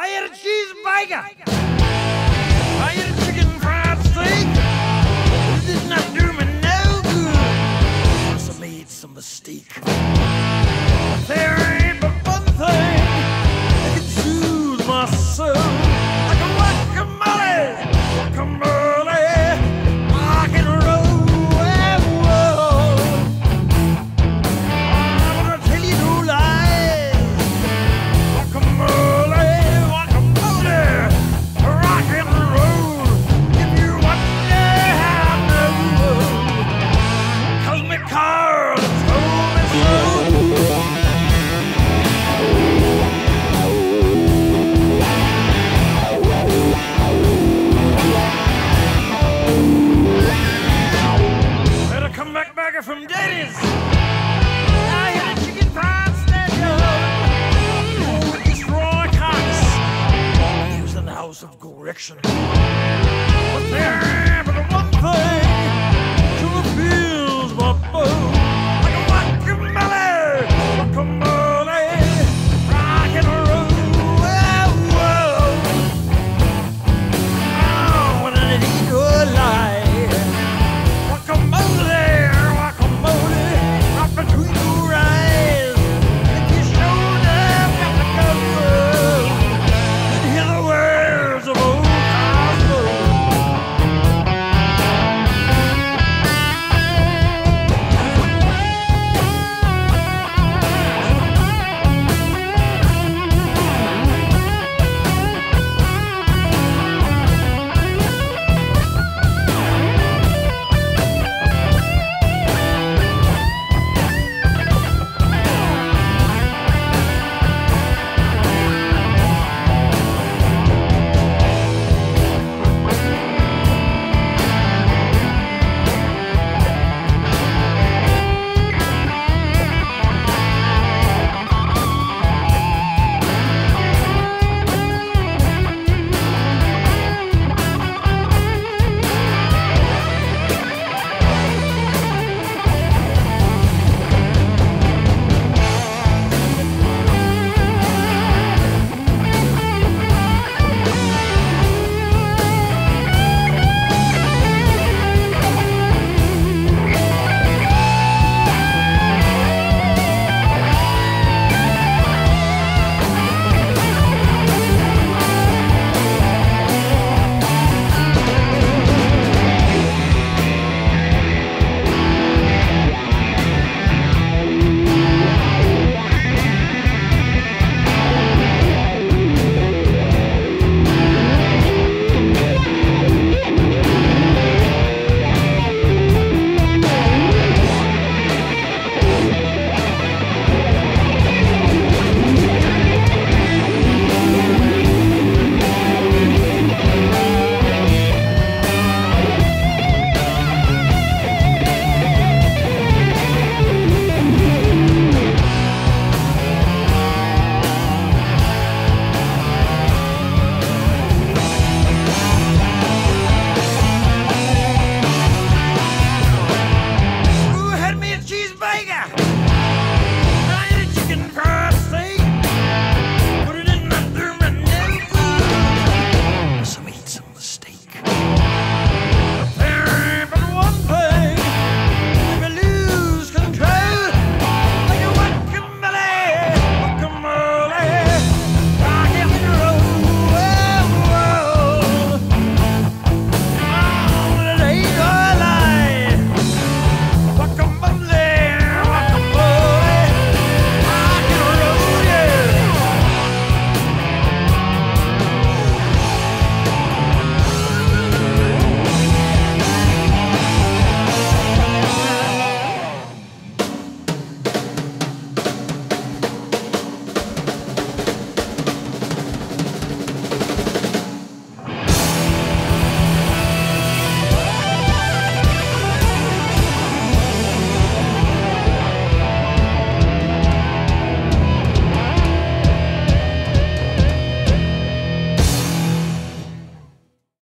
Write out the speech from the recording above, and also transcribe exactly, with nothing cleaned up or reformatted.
I had a cheeseburger. I had a chicken fried steak. It did not do me no good. Must have made some mistake. There ain't but one thing that can soothe my soul. Like a guacamole, guacamole, rock and roll. Whoa. I'm gonna tell you no lies. Guacamole, guacamole, rock and roll. If you want to know, cause me Carl told me so. Better come back bagger from Daddy's. I had a chicken fried steak with this Roy Cox. He was in the house of correction. But there